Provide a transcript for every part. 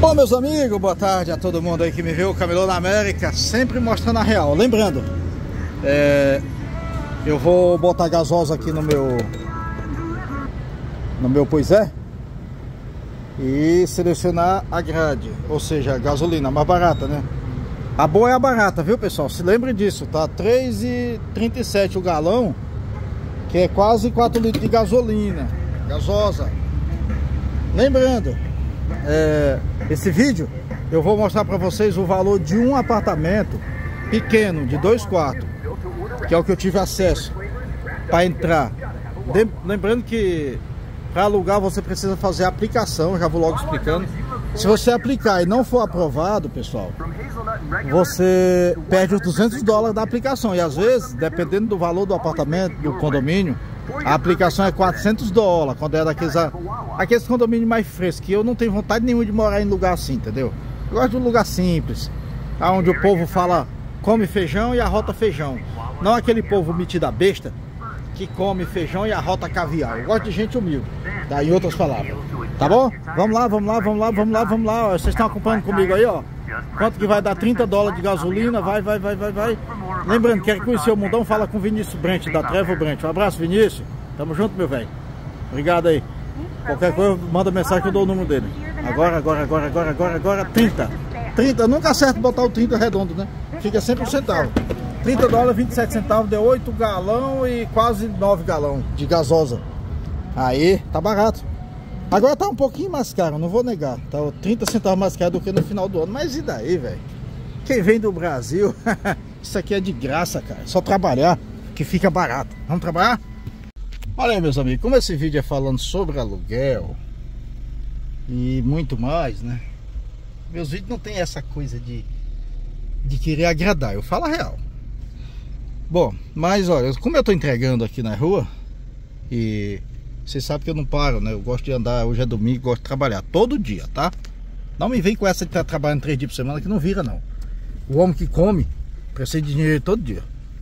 Bom, meus amigos, boa tarde a todo mundo aí que me viu, Camelô na América, sempre mostrando a real. Lembrando, eu vou botar gasosa aqui no meu Pois é e selecionar a grade, ou seja, a gasolina mais barata, né? A boa é a barata, viu, pessoal? Se lembre disso, tá? R$3,37 o galão, que é quase 4 litros de gasolina gasosa. Lembrando, esse vídeo eu vou mostrar para vocês o valor de um apartamento pequeno de 2 quartos, que é o que eu tive acesso para entrar. Lembrando que para alugar você precisa fazer a aplicação, já vou logo explicando. Se você aplicar e não for aprovado, pessoal, você perde os $200 da aplicação. E às vezes, dependendo do valor do apartamento, do condomínio, a aplicação é $400, quando é aqueles condomínios mais frescos, que eu não tenho vontade nenhuma de morar em lugar assim, entendeu? Eu gosto de um lugar simples, onde o povo fala, come feijão e arrota feijão. Não aquele povo metido a besta, que come feijão e arrota caviar. Eu gosto de gente humilde, tá? Em outras palavras, tá bom? Vamos lá, vamos lá, vamos lá, vamos lá, vamos lá. Vocês estão acompanhando comigo aí, ó. Quanto que vai dar? $30 de gasolina, vai. Lembrando, quer conhecer o mundão, fala com o Vinícius Brent, da Trevo Brent. Um abraço, Vinícius. Tamo junto, meu velho. Obrigado aí. Qualquer coisa, manda mensagem que eu dou o número dele. Agora, 30. Nunca acerto botar o 30 redondo, né? Fica sempre um centavo. $30, 27 centavos, deu 8 galão e quase 9 galão de gasosa. Aí, tá barato. Agora tá um pouquinho mais caro, não vou negar. Tá 30 centavos mais caro do que no final do ano. Mas e daí, velho? Quem vem do Brasil, isso aqui é de graça, cara. É só trabalhar que fica barato. Vamos trabalhar? Olha aí, meus amigos, como esse vídeo é falando sobre aluguel e muito mais, né? Meus vídeos não tem essa coisa de querer agradar, eu falo a real. Bom, mas olha, como eu tô entregando aqui na rua, e vocês sabem que eu não paro, né? Eu gosto de andar, hoje é domingo, gosto de trabalhar todo dia, tá? Não me vem com essa de estar trabalhando 3 dias por semana, que não vira, não. O homem que come precisa de dinheiro todo dia.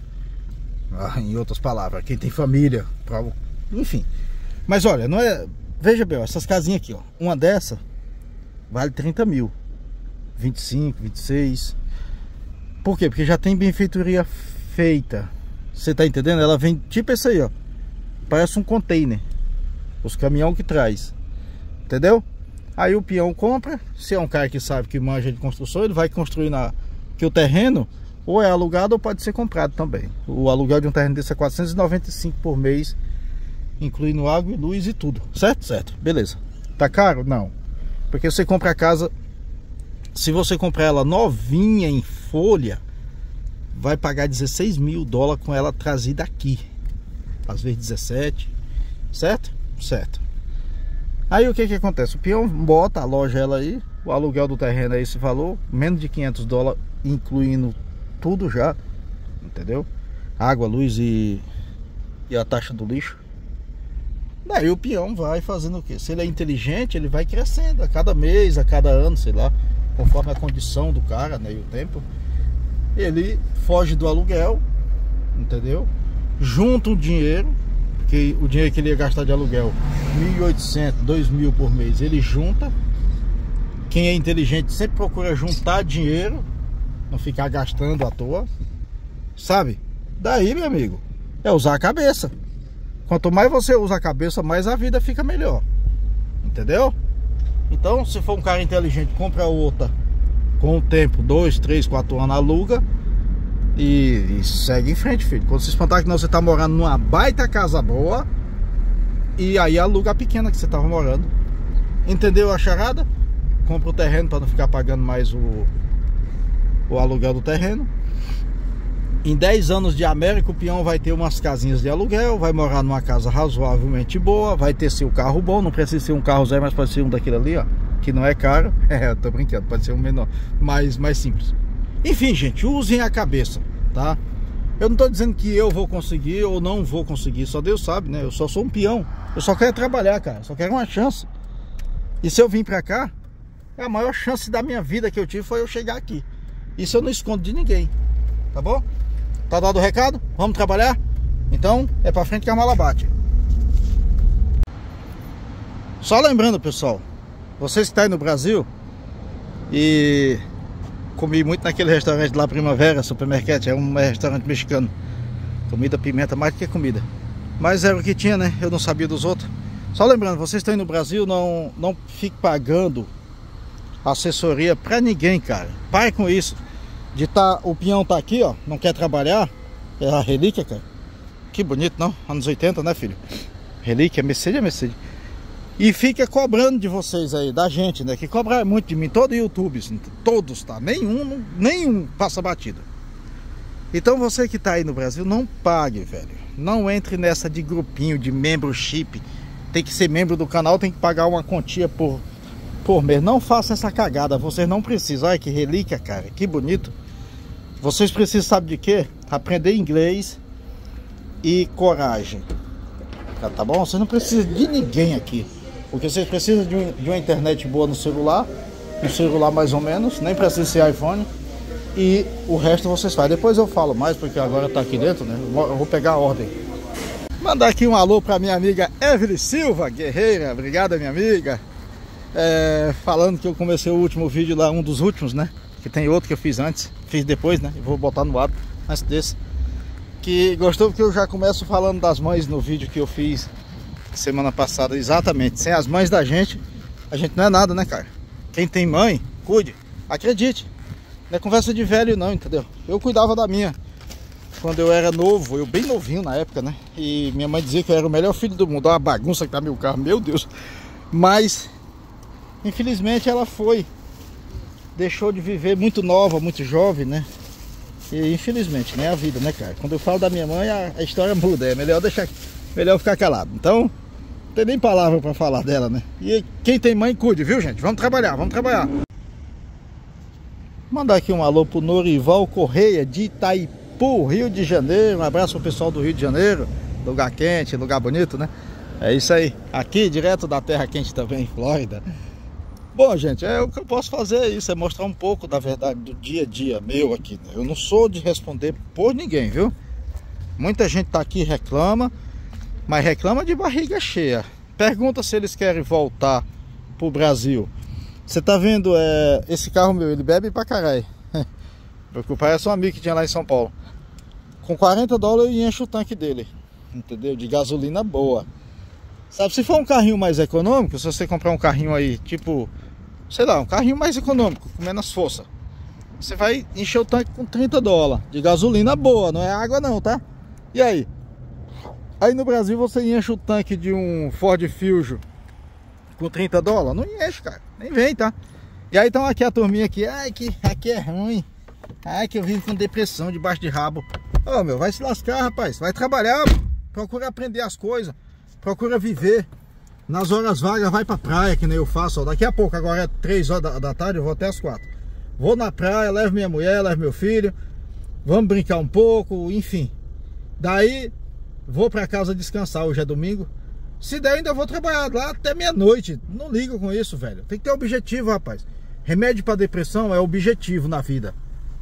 Em outras palavras, quem tem família, enfim. Mas olha, não é... Veja bem, ó, essas casinhas aqui, ó. Uma dessa vale 30 mil, 25, 26. Por quê? Porque já tem benfeitoria feita. Você tá entendendo? Ela vem tipo esse aí, ó. Parece um container. Os caminhão que traz. Entendeu? Aí o peão compra. Se é um cara que sabe, que manja de construção, ele vai construir que o terreno ou é alugado ou pode ser comprado também. O aluguel de um terreno desse é 495 por mês, incluindo água e luz e tudo. Certo? Certo. Beleza. Tá caro? Não. Porque você compra a casa, se você comprar ela novinha em folha, vai pagar $16 mil com ela trazida aqui. Às vezes 17. Certo? Certo. Aí o que acontece? O peão bota, aloja ela aí. O aluguel do terreno é esse valor, menos de $500, incluindo tudo já. Entendeu? Água, luz e a taxa do lixo. Daí o peão vai fazendo o quê? Se ele é inteligente, ele vai crescendo a cada mês, a cada ano, sei lá, conforme a condição do cara, né, e o tempo. Ele foge do aluguel, entendeu? Junta o dinheiro, que o dinheiro que ele ia gastar de aluguel, 1.800, 2.000 por mês, ele junta. Quem é inteligente sempre procura juntar dinheiro, não ficar gastando à toa, sabe? Daí, meu amigo, é usar a cabeça. Quanto mais você usa a cabeça, mais a vida fica melhor. Entendeu? Então, se for um cara inteligente, compra outra com o tempo, 2, 3, 4 anos, aluga e segue em frente, filho. Quando se espantar que não, você tá morando numa baita casa boa, e aí aluga a pequena que você tava morando. Entendeu a charada? Compra o terreno para não ficar pagando mais o aluguel do terreno. Em 10 anos de América, o peão vai ter umas casinhas de aluguel, vai morar numa casa razoavelmente boa, vai ter seu carro bom, não precisa ser um carro zero, mas pode ser um daquele ali, ó, que não é caro. Eu tô brincando, pode ser um menor, mais simples. Enfim, gente, usem a cabeça, tá? Eu não tô dizendo que eu vou conseguir ou não vou conseguir, só Deus sabe, né? Eu só sou um peão, eu só quero trabalhar, cara, eu só quero uma chance. E se eu vim pra cá, a maior chance da minha vida que eu tive foi eu chegar aqui. Isso eu não escondo de ninguém, tá bom? Tá dado o recado? Vamos trabalhar? Então, é pra frente que a mala bate. Só lembrando, pessoal, vocês que estão aí no Brasil, E comi muito naquele restaurante lá, Primavera, Supermercado. É um restaurante mexicano. Comida, pimenta, mais do que comida. Mas era o que tinha, né? Eu não sabia dos outros. Só lembrando, vocês estão aí no Brasil, não fique pagando assessoria pra ninguém, cara. Pare com isso. O peão tá aqui, ó, não quer trabalhar. É a relíquia, cara. Que bonito, não? Anos 80, né, filho? Relíquia, Mercedes é Mercedes. E fica cobrando de vocês aí, da gente, né? Que cobra muito de mim, todo YouTube, todos, tá? Nenhum passa batida. Então você que tá aí no Brasil, não pague, velho. Não entre nessa de grupinho, de membership. Tem que ser membro do canal, tem que pagar uma quantia por mês. Não faça essa cagada, vocês não precisam. Olha que relíquia, cara, que bonito. Vocês precisam, sabe de quê? Aprender inglês e coragem. Tá bom? Vocês não precisam de ninguém aqui. Porque vocês precisam de uma internet boa no celular. Um celular mais ou menos, nem precisa ser iPhone. E o resto vocês fazem. Depois eu falo mais, porque agora tá aqui dentro, né? Eu vou pegar a ordem. Mandar aqui um alô pra minha amiga Evelyn Silva, guerreira. Obrigada, minha amiga. Falando que eu comecei o último vídeo lá, um dos últimos, né? Que tem outro que eu fiz antes, fiz depois, né? Eu vou botar no ar antes desse. Que gostou porque eu já começo falando das mães no vídeo que eu fiz semana passada. Exatamente, sem as mães da gente, a gente não é nada, né, cara? Quem tem mãe, cuide, acredite. Não é conversa de velho não, entendeu? Eu cuidava da minha quando eu era novo, eu bem novinho na época, né? E minha mãe dizia que eu era o melhor filho do mundo. Olha uma bagunça que tá meu carro, meu Deus. Mas infelizmente ela deixou de viver muito nova, muito jovem, né? E infelizmente, né? A vida, né, cara? Quando eu falo da minha mãe, a história muda. É melhor ficar calado. Então, não tem nem palavra pra falar dela, né? E quem tem mãe, cuide, viu, gente? Vamos trabalhar, vamos trabalhar. Mandar aqui um alô pro Norival Correia, de Itaipu, Rio de Janeiro. Um abraço pro pessoal do Rio de Janeiro. Lugar quente, lugar bonito, né? É isso aí. Aqui, direto da terra quente também, Flórida. Bom, gente, o que eu posso fazer é isso, é mostrar um pouco da verdade do dia a dia meu aqui, né? Eu não sou de responder por ninguém, viu? Muita gente tá aqui e reclama, mas reclama de barriga cheia. Pergunta se eles querem voltar pro Brasil. Você tá vendo esse carro meu, ele bebe pra caralho. Parece um amigo que tinha lá em São Paulo. Com 40 dólares eu encho o tanque dele, entendeu? De gasolina boa. Sabe, se for um carrinho mais econômico, se você comprar um carrinho aí, tipo, sei lá, um carrinho mais econômico, com menos força, você vai encher o tanque com 30 dólares de gasolina boa, não é água não, tá? E aí? Aí no Brasil você enche o tanque de um Ford Fusion com 30 dólares? Não enche, cara, nem vem, tá? E aí então aqui a turminha aqui, ai que aqui é ruim, ai que eu vivo com depressão debaixo de rabo. Ô meu, vai se lascar, rapaz, vai trabalhar, procura aprender as coisas. Procura viver. Nas horas vagas vai pra praia, que nem eu faço, ó. Daqui a pouco, agora é 3 horas da tarde, eu vou até as 4. Vou na praia, levo minha mulher, levo meu filho. Vamos brincar um pouco, enfim. Daí, vou pra casa descansar, hoje é domingo. Se der, ainda vou trabalhar lá até meia-noite. Não ligo com isso, velho. Tem que ter objetivo, rapaz. Remédio pra depressão é objetivo na vida.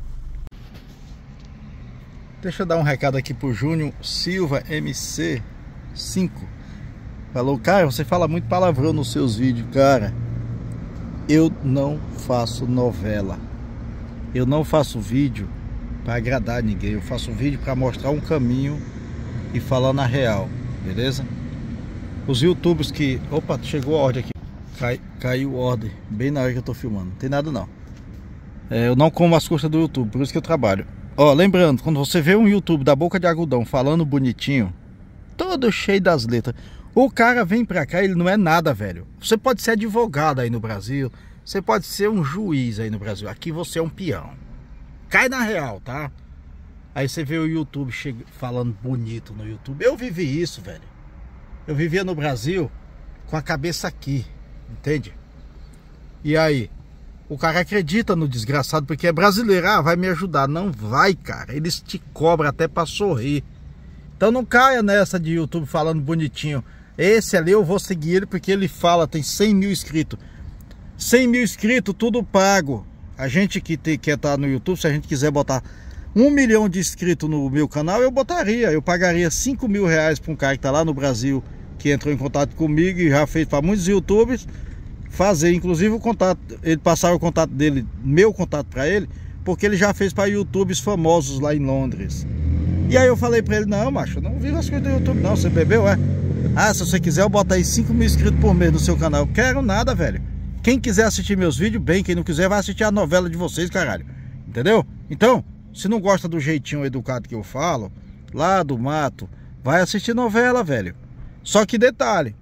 Deixa eu dar um recado aqui pro Júnior Silva MC5. Falou, cara, você fala muito palavrão nos seus vídeos. Cara, eu não faço novela. Eu não faço vídeo para agradar ninguém. Eu faço vídeo para mostrar um caminho e falar na real, beleza? Os youtubers que... Opa, chegou a ordem aqui. Caiu ordem, bem na hora que eu tô filmando. Não tem nada não. Eu não como as custas do YouTube, por isso que eu trabalho. Ó, lembrando, quando você vê um YouTube da boca de algodão falando bonitinho, todo cheio das letras, o cara vem pra cá, ele não é nada, velho. Você pode ser advogado aí no Brasil, você pode ser um juiz aí no Brasil. Aqui você é um peão. Cai na real, tá? Aí você vê o YouTube falando bonito no YouTube. Eu vivi isso, velho. Eu vivia no Brasil com a cabeça aqui, entende? E aí, o cara acredita no desgraçado porque é brasileiro. Ah, vai me ajudar. Não vai, cara. Eles te cobram até pra sorrir. Então não caia nessa de YouTube falando bonitinho. Esse ali eu vou seguir ele porque ele fala, tem 100 mil inscritos. 100 mil inscritos, tudo pago. A gente que quer estar no YouTube, se a gente quiser botar 1 milhão de inscritos no meu canal, eu botaria. Eu pagaria 5 mil reais para um cara que tá lá no Brasil, que entrou em contato comigo e já fez para muitos youtubers. fazer. Inclusive o contato, ele passaram o contato dele, meu contato para ele, porque ele já fez para YouTubes famosos lá em Londres. E aí eu falei para ele, não, macho, eu não vivo as coisas do YouTube não, você bebeu, é? Ah, se você quiser eu boto aí 5 mil inscritos por mês no seu canal. Eu quero nada, velho. Quem quiser assistir meus vídeos, bem, quem não quiser vai assistir a novela de vocês, caralho. Entendeu? Então, se não gosta do jeitinho educado que eu falo, lá do mato, vai assistir novela, velho. Só que detalhe,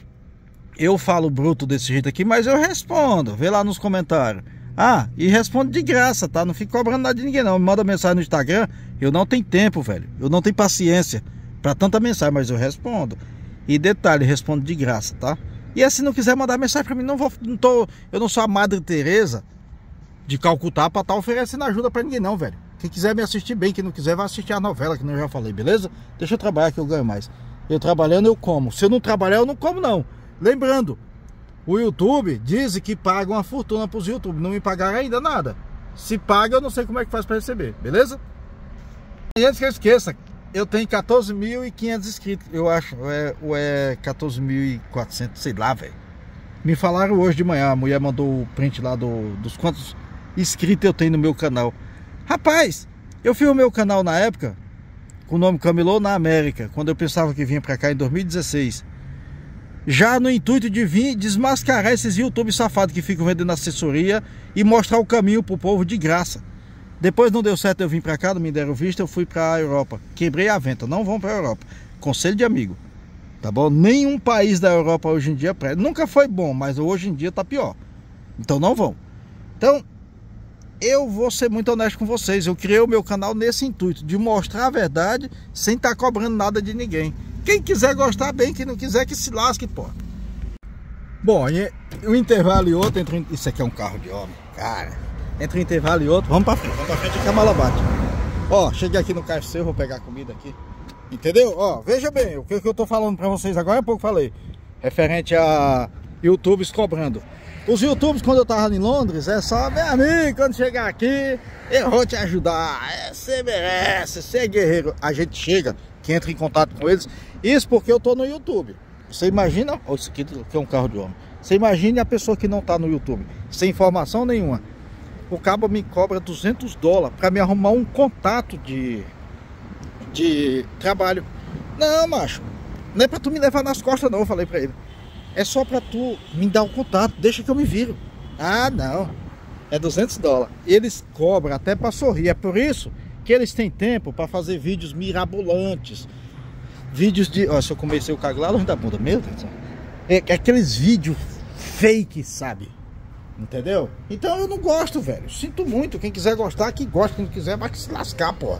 eu falo bruto desse jeito aqui, mas eu respondo. Vê lá nos comentários. Ah, e respondo de graça, tá? Não fico cobrando nada de ninguém não. Me manda mensagem no Instagram. Eu não tenho tempo, velho. Eu não tenho paciência pra tanta mensagem, mas eu respondo. E detalhe, respondo de graça, tá? E se não quiser mandar mensagem pra mim, eu não sou a Madre Teresa de Calcutá pra estar oferecendo ajuda pra ninguém não, velho. Quem quiser me assistir bem, quem não quiser vai assistir a novela, que eu já falei, beleza? Deixa eu trabalhar que eu ganho mais. Eu trabalhando eu como. Se eu não trabalhar eu não como não. Lembrando, o YouTube diz que paga uma fortuna pros YouTube. Não me pagaram ainda nada. Se paga eu não sei como é que faz pra receber, beleza? E antes que eu esqueça, eu tenho 14.500 inscritos, eu acho. Ou é 14.400, sei lá, velho. Me falaram hoje de manhã, a mulher mandou o print lá dos quantos inscritos eu tenho no meu canal. Rapaz, eu fiz o meu canal na época com o nome Camelô na América, quando eu pensava que vinha pra cá em 2016. Já no intuito de vir desmascarar esses YouTube safados que ficam vendendo assessoria e mostrar o caminho pro povo de graça. Depois não deu certo, eu vim pra cá, não me deram visto, eu fui pra Europa. Quebrei a venta, não vão pra Europa. Conselho de amigo, tá bom? Nenhum país da Europa hoje em dia presta. Nunca foi bom, mas hoje em dia tá pior. Então não vão. Então, eu vou ser muito honesto com vocês. Eu criei o meu canal nesse intuito, de mostrar a verdade sem estar cobrando nada de ninguém. Quem quiser gostar, bem. Quem não quiser, que se lasque, pô. Bom, e o intervalo e outro, isso aqui é um carro de homem, cara. Entre um intervalo e outro, vamos pra frente que a mala bate. Ó, cheguei aqui no KFC, eu vou pegar a comida aqui. Entendeu? Ó, veja bem, o que eu tô falando pra vocês agora, há pouco falei. Referente a YouTubes cobrando. Os YouTubes, quando eu tava em Londres, é só, meu amigo, quando chegar aqui, eu vou te ajudar. Você merece, você é guerreiro. A gente chega, que entra em contato com eles. Isso porque eu tô no YouTube. Você imagina, ó, isso aqui que é um carro de homem. Você imagine a pessoa que não tá no YouTube, sem informação nenhuma. O cabo me cobra $200 para me arrumar um contato de trabalho. Não, macho, não é para tu me levar nas costas não, eu falei para ele. É só para tu me dar o contato, deixa que eu me viro. Ah, não, é $200. Eles cobram até para sorrir, é por isso que eles têm tempo para fazer vídeos mirabolantes. Vídeos de... Ó, se eu comecei o cago lá longe da bunda, meu Deus do céu. É aqueles vídeos fake, sabe? Entendeu? Então eu não gosto, velho. Sinto muito. Quem quiser gostar, que gosta. Quem não quiser, vai se lascar, porra.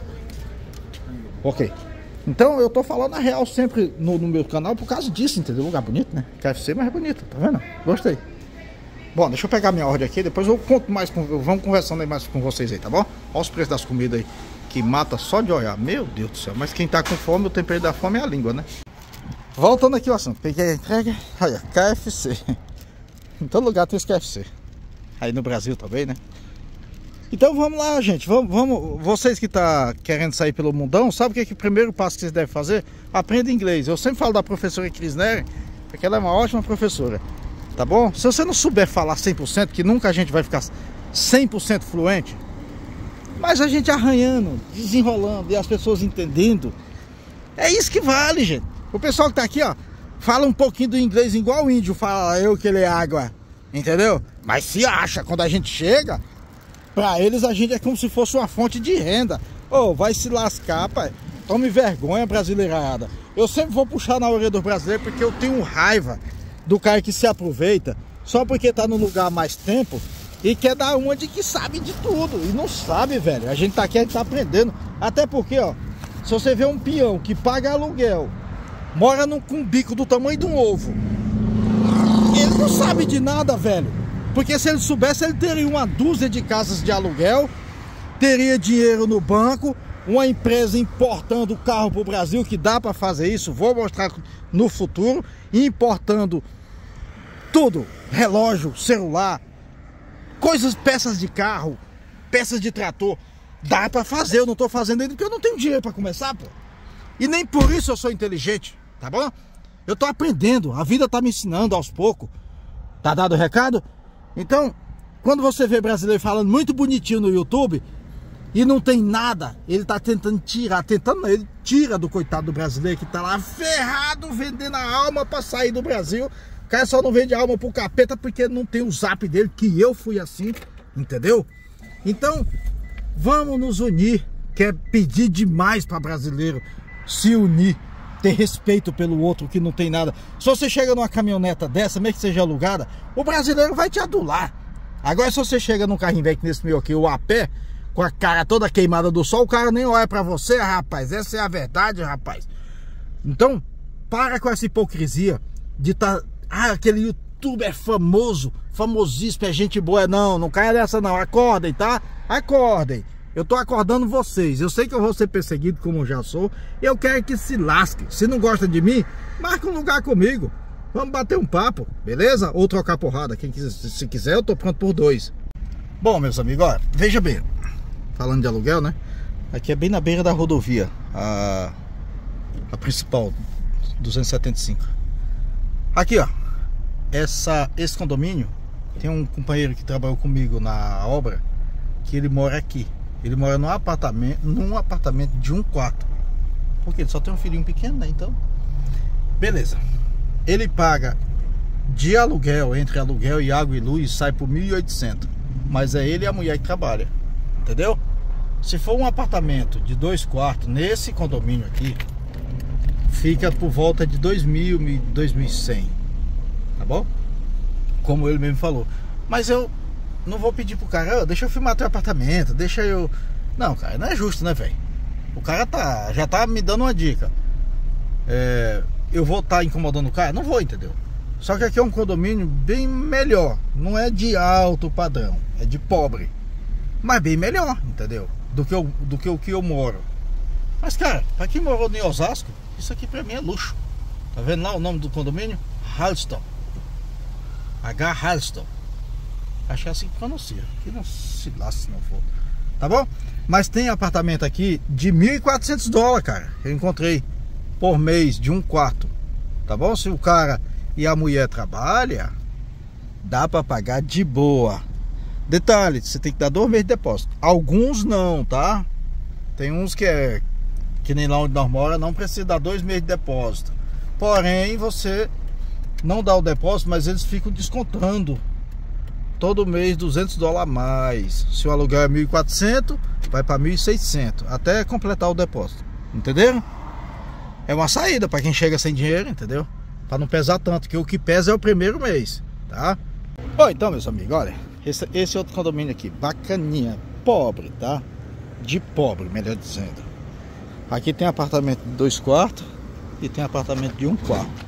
Ok. Então eu tô falando a real sempre no meu canal por causa disso, entendeu? Lugar bonito, né? KFC, mas é bonito, tá vendo? Gostei. Bom, deixa eu pegar minha ordem aqui. Depois eu conto mais vamos conversando aí mais com vocês aí, tá bom? Olha os preços das comidas aí. Que mata só de olhar. Meu Deus do céu. Mas quem tá com fome, o tempero da fome é a língua, né? Voltando aqui o assunto. Peguei a entrega. Olha, KFC. Em todo lugar tem esse KFC. Aí no Brasil também, né? Então vamos lá, gente. Vamos. Vocês que tá querendo sair pelo mundão, sabe o que é o primeiro passo que vocês devem fazer? Aprenda inglês. Eu sempre falo da professora Cris Nery, porque ela é uma ótima professora. Tá bom? Se você não souber falar 100%, que nunca a gente vai ficar 100% fluente, mas a gente arranhando, desenrolando e as pessoas entendendo, é isso que vale, gente. O pessoal que tá aqui, ó, fala um pouquinho do inglês igual o índio fala, eu que ele é água, entendeu? Mas se acha, quando a gente chega, pra eles a gente é como se fosse uma fonte de renda. Ô, vai se lascar, pai. Tome vergonha, brasileirada. Eu sempre vou puxar na orelha do brasileiro porque eu tenho raiva do cara que se aproveita só porque tá no lugar há mais tempo e quer dar uma de que sabe de tudo. E não sabe, velho. A gente tá aqui, a gente tá aprendendo. Até porque, ó, se você vê um peão que paga aluguel, mora com um bico do tamanho de um ovo, ele não sabe de nada, velho. Porque se ele soubesse, ele teria uma dúzia de casas de aluguel, teria dinheiro no banco, uma empresa importando carro pro Brasil, que dá pra fazer isso, vou mostrar no futuro, importando tudo, relógio, celular, coisas, peças de carro, peças de trator, dá pra fazer. Eu não tô fazendo ainda porque eu não tenho dinheiro pra começar, pô. E nem por isso eu sou inteligente, tá bom? Eu tô aprendendo, a vida tá me ensinando aos poucos, Tá dado o recado? Então, quando você vê brasileiro falando muito bonitinho no YouTube e não tem nada, ele tá tentando tirar, ele tira do coitado do brasileiro que tá lá ferrado, vendendo a alma pra sair do Brasil. O cara só não vende a alma pro capeta porque não tem o zap dele, que eu fui assim, entendeu? Então, vamos nos unir, que é pedir demais para brasileiro se unir, ter respeito pelo outro que não tem nada. Se você chega numa caminhoneta dessa, mesmo que seja alugada, o brasileiro vai te adular. Agora, se você chega num carrinho velho nesse meu aqui, ou a pé, com a cara toda queimada do sol, o cara nem olha para você, rapaz. Essa é a verdade, rapaz. Então, para com essa hipocrisia de estar... aquele youtuber famoso, famosíssimo, é gente boa. Não caia nessa não, acordem, tá? Acordem. Eu tô acordando vocês. Eu sei que eu vou ser perseguido como eu já sou. Eu quero que se lasque. Se não gosta de mim, marca um lugar comigo. Vamos bater um papo, beleza? Ou trocar porrada. Quem quiser, se quiser, eu tô pronto por 2. Bom, meus amigos, olha, veja bem. Falando de aluguel, né? Aqui é bem na beira da rodovia, a principal, 275. Aqui, ó. Esse condomínio, tem um companheiro que trabalhou comigo na obra, que ele mora aqui. Ele mora num apartamento de 1 quarto. Porque ele só tem um filhinho pequeno, né? Então, beleza. Ele paga de aluguel, entre aluguel e água e luz, sai por 1.800. Mas é ele e a mulher que trabalha. Entendeu? Se for um apartamento de 2 quartos nesse condomínio aqui, fica por volta de 2.000, 2.100. Tá bom? Como ele mesmo falou. Mas eu não vou pedir pro cara, deixa eu filmar teu apartamento, deixa eu... Não, cara, não é justo, né, velho? O cara já tá me dando uma dica. Eu vou estar incomodando o cara? Não vou, entendeu? Só que aqui é um condomínio bem melhor. Não é de alto padrão, é de pobre. Mas bem melhor, entendeu? Do que o que eu moro. Mas, cara, pra quem morou em Osasco, isso aqui pra mim é luxo. Tá vendo lá o nome do condomínio? Halston. H. Halston. Acho que é assim que pronuncia. Que não se lasca se não for. Tá bom? Mas tem apartamento aqui de $1.400, cara. Eu encontrei por mês de 1 quarto. Tá bom? Se o cara e a mulher trabalham, dá pra pagar de boa. Detalhe, você tem que dar 2 meses de depósito. Alguns não, tá? Tem uns que nem lá onde nós moramos, não precisa dar 2 meses de depósito. Porém, você não dá o depósito, mas eles ficam descontando todo mês $200 a mais. Se o aluguel é 1.400, vai para 1.600 até completar o depósito. Entenderam? É uma saída para quem chega sem dinheiro, entendeu? Para não pesar tanto, que o que pesa é o primeiro mês, tá? Bom, então, meus amigos, olha, esse outro condomínio aqui, bacaninha, pobre, tá? De pobre, melhor dizendo. Aqui tem apartamento de 2 quartos e tem apartamento de 1 quarto.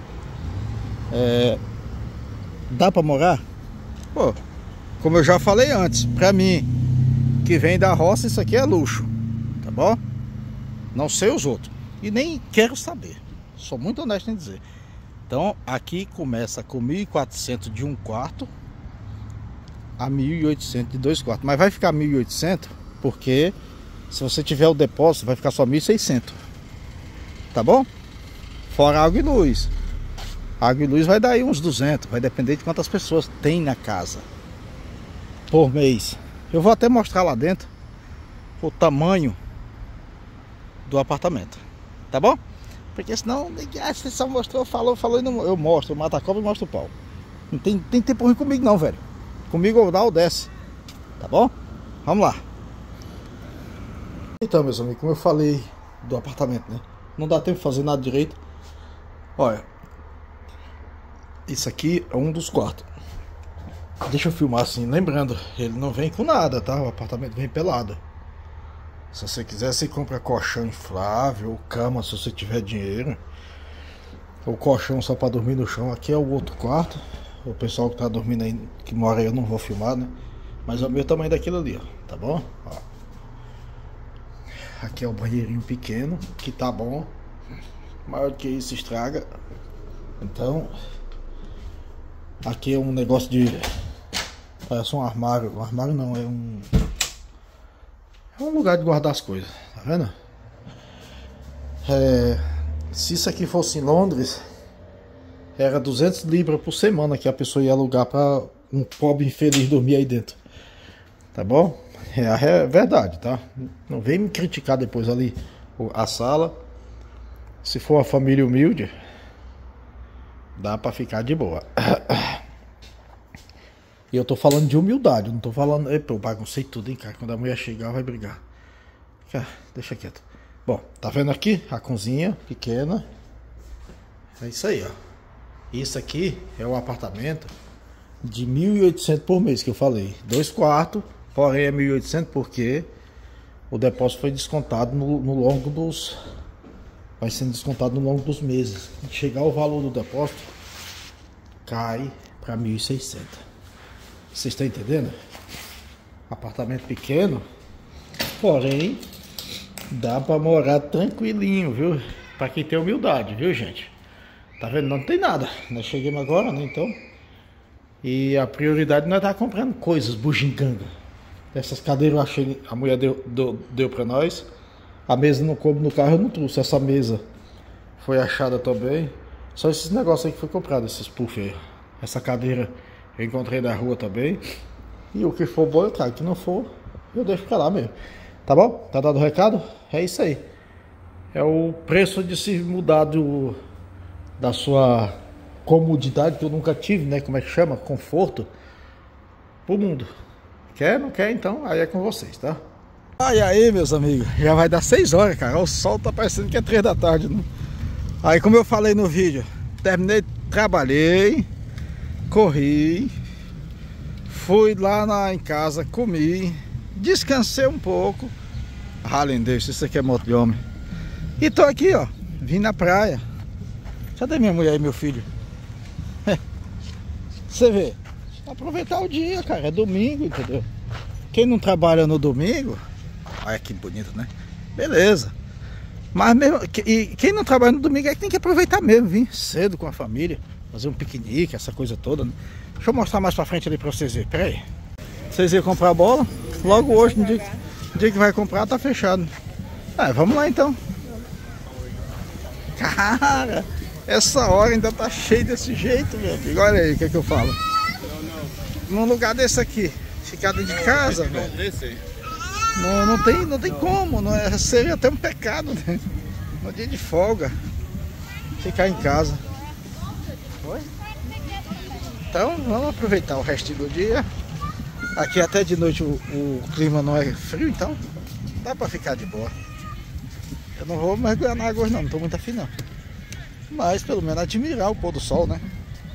Dá para morar? Pô, como eu já falei antes, pra mim que vem da roça, isso aqui é luxo, tá bom? Não sei os outros e nem quero saber, sou muito honesto em dizer. Então aqui começa com 1.400 de 1 quarto a 1.800 de 2 quartos, mas vai ficar 1.800 porque se você tiver o depósito vai ficar só 1.600, tá bom? Fora água e luz. Água e luz vai dar aí uns 200, vai depender de quantas pessoas tem na casa por mês. Eu vou até mostrar lá dentro o tamanho do apartamento, tá bom? Porque senão você só mostrou, falou e não, eu mostro, eu mato a cobra e mostro o pau. Não tem tempo ruim comigo não, velho. Comigo ou dá ou desce, tá bom? Vamos lá. Então, meus amigos, como eu falei do apartamento, né? Não dá tempo de fazer nada direito. Olha, isso aqui é um dos quartos. Deixa eu filmar assim, lembrando, ele não vem com nada, tá? O apartamento vem pelado. Se você quiser, você compra colchão inflável, ou cama, se você tiver dinheiro. Ou colchão só para dormir no chão. Aqui é o outro quarto. O pessoal que tá dormindo aí, que mora aí, eu não vou filmar, né? Mas é o meu tamanho daquilo ali, ó. Tá bom? Ó. Aqui é o banheirinho pequeno, que tá bom. Maior do que isso estraga. Então, aqui é um negócio de... Parece um armário. Um armário não, é um lugar de guardar as coisas. Tá vendo? Se isso aqui fosse em Londres, era 200 libras por semana que a pessoa ia alugar para um pobre infeliz dormir aí dentro. Tá bom? É verdade, tá? Não vem me criticar depois ali a sala. Se for uma família humilde, dá para ficar de boa. E eu tô falando de humildade, não tô falando... Epa, eu baguncei tudo, hein, cara? Quando a mulher chegar, vai brigar. Deixa quieto. Bom, tá vendo aqui? A cozinha pequena. É isso aí, ó. Isso aqui é um apartamento de 1.800 por mês que eu falei. 2 quartos, porém é 1.800 porque o depósito foi descontado no longo dos... Vai sendo descontado no longo dos meses. Quando chegar o valor do depósito, cai para 1.600. Vocês estão entendendo? Apartamento pequeno, porém dá para morar tranquilinho, viu? Para quem tem humildade, viu, gente? Tá vendo? Não tem nada. Nós chegamos agora, né? Então. E a prioridade não é estar comprando coisas, bugiganga. Essas cadeiras eu achei, a mulher deu para nós. A mesa não coube no carro, eu não trouxe. Essa mesa foi achada também. Só esses negócios aí que foi comprado, esses puff aí. Essa cadeira eu encontrei na rua também. E o que for bom eu trago. O que não for, eu deixo pra lá mesmo. Tá bom? Tá dado o recado? É isso aí. É o preço de se mudar da sua comodidade, que eu nunca tive, né? Como é que chama? Conforto. Pro mundo. Quer? Não quer? Então aí é com vocês, tá? E aí, meus amigos, já vai dar 6 horas, cara. O sol tá parecendo que é 3 da tarde, né? Aí, como eu falei no vídeo, terminei, trabalhei, corri, fui lá em casa, comi, descansei um pouco. Além disso, isso aqui é moto de homem. E tô aqui, ó, vim na praia. Cadê minha mulher e meu filho? Você vê, aproveitar o dia, cara, é domingo, entendeu? Quem não trabalha no domingo... Olha que bonito, né? Beleza. Mas mesmo, e quem não trabalha no domingo é que tem que aproveitar mesmo, vir cedo com a família, fazer um piquenique, essa coisa toda, né? Deixa eu mostrar mais pra frente ali pra vocês verem. Pera aí. Vocês iam comprar bola? Logo hoje, no dia que vai comprar, tá fechado. Vamos lá então. Cara, essa hora ainda tá cheio desse jeito, meu amigo. Olha aí o que é que eu falo. Num lugar desse aqui, ficar dentro de casa, velho. Não tem como, não é, seria até um pecado, né? No dia de folga, ficar em casa. Oi? Então vamos aproveitar o resto do dia. Aqui até de noite o clima não é frio, então dá pra ficar de boa. Eu não vou mergulhar na água hoje não tô muito afim não. Mas pelo menos admirar o pôr do sol, né?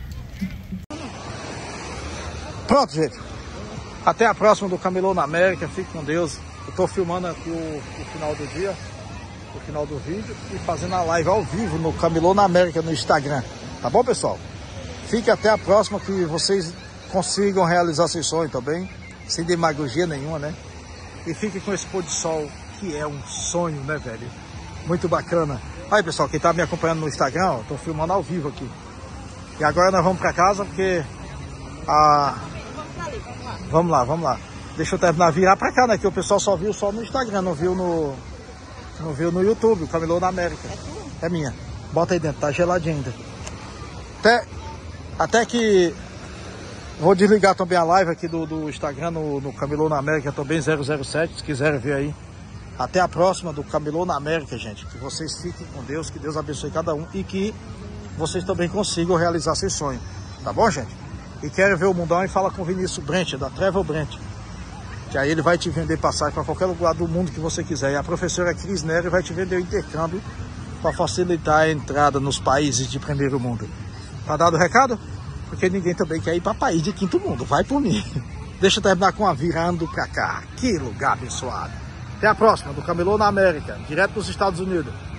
Pronto, gente. Até a próxima do Camelô na América. Fique com Deus. Eu tô filmando aqui o final do dia, o final do vídeo, e fazendo a live ao vivo no Camelô na América no Instagram. Tá bom, pessoal? Fique até a próxima, que vocês consigam realizar seus sonhos também, sem demagogia nenhuma, né? E fique com esse pôr de sol, que é um sonho, né, velho? Muito bacana. Aí, pessoal, quem tá me acompanhando no Instagram, ó, tô filmando ao vivo aqui. E agora nós vamos pra casa, porque Vamos lá. Deixa eu terminar, virar pra cá, né? Que o pessoal só viu no Instagram, não viu no YouTube, o Camelô na América. É tua? É minha. Bota aí dentro, tá geladinho ainda. Até que... Vou desligar também a live aqui do Instagram no Camelô na América, também 007, se quiserem ver aí. Até a próxima do Camelô na América, gente. Que vocês fiquem com Deus, que Deus abençoe cada um e que vocês também consigam realizar seus sonhos. Tá bom, gente? E querem ver o mundão, e fala com o Vinícius Brent, da Travel Brent. Que aí ele vai te vender passagem para qualquer lugar do mundo que você quiser. E a professora Cris Nery vai te vender o intercâmbio para facilitar a entrada nos países de primeiro mundo. Tá dado o recado? Porque ninguém também quer ir para país de quinto mundo. Vai por mim. Deixa eu terminar com a virando pra cá. Que lugar abençoado. Até a próxima do Camelô na América, direto dos Estados Unidos.